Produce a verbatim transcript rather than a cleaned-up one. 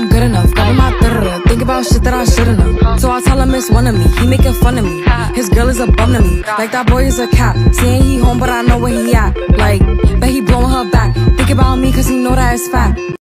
I'm good enough. Grabbing my da-da-da, think about shit that I shouldn't have. So I tell him it's one of me, he making fun of me. His girl is a bum to me, like that boy is a cap. Saying he home but I know where he at. Like, bet he blowing her back. Think about me cause he know that it's fat.